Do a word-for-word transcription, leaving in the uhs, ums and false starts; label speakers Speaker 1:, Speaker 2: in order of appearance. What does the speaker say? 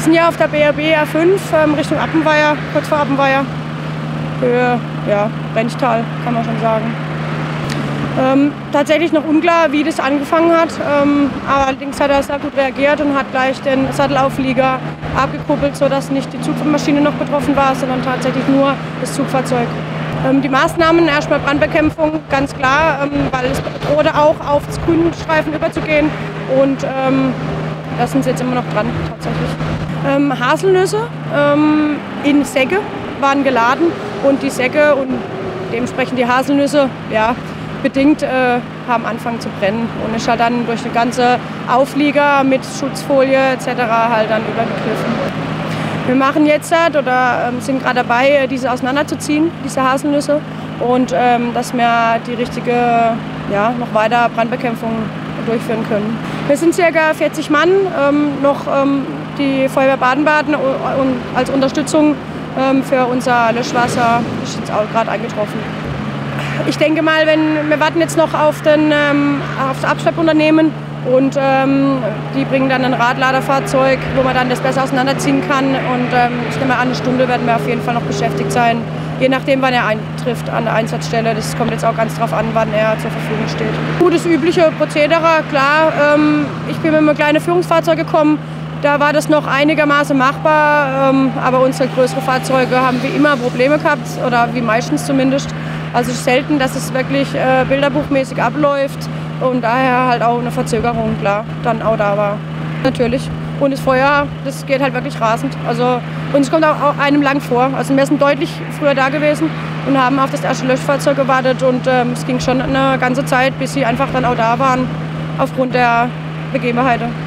Speaker 1: sind ja auf der B R B A fünf ähm, Richtung Appenweier, kurz vor Appenweier. Höhe, ja, Renchtal, kann man schon sagen. Ähm, tatsächlich noch unklar, wie das angefangen hat. Ähm, allerdings hat er sehr gut reagiert und hat gleich den Sattelauflieger abgekuppelt, sodass nicht die Zugmaschine noch betroffen war, sondern tatsächlich nur das Zugfahrzeug. Ähm, die Maßnahmen, erstmal Brandbekämpfung, ganz klar, ähm, weil es drohte auch auf das Grünstreifen überzugehen. Und ähm, da sind sie jetzt immer noch dran, tatsächlich. Ähm, Haselnüsse ähm, in Säcke waren geladen und die Säcke und dementsprechend die Haselnüsse, ja, bedingt äh, haben angefangen zu brennen und ist halt dann durch den ganzen Auflieger mit Schutzfolie et cetera halt dann übergegriffen. Wir machen jetzt halt, oder ähm, sind gerade dabei, diese auseinanderzuziehen, diese Haselnüsse, und ähm, dass wir die richtige, ja, noch weiter Brandbekämpfung durchführen können. Wir sind ca. vierzig Mann, ähm, noch ähm, die Feuerwehr Baden-Baden und als Unterstützung ähm, für unser Löschwasser ist jetzt auch gerade eingetroffen. Ich denke mal, wenn, wir warten jetzt noch auf, den, ähm, auf das Abschleppunternehmen und ähm, die bringen dann ein Radladerfahrzeug, wo man dann das besser auseinanderziehen kann. Und ähm, ich denke mal, eine Stunde werden wir auf jeden Fall noch beschäftigt sein, je nachdem, wann er eintrifft an der Einsatzstelle. Das kommt jetzt auch ganz drauf an, wann er zur Verfügung steht. Gut, das übliche Prozedere, klar. Ähm, ich bin mit einem kleinen Führungsfahrzeug gekommen. Da war das noch einigermaßen machbar, ähm, aber unsere größeren Fahrzeuge haben wie immer Probleme gehabt, oder wie meistens zumindest. Also es ist selten, dass es wirklich äh, bilderbuchmäßig abläuft und daher halt auch eine Verzögerung, klar, dann auch da war. Natürlich. Und das Feuer, das geht halt wirklich rasend. Also, und es kommt auch einem lang vor. Also wir sind deutlich früher da gewesen und haben auf das erste Löschfahrzeug gewartet und ähm, es ging schon eine ganze Zeit, bis sie einfach dann auch da waren, aufgrund der Begebenheiten.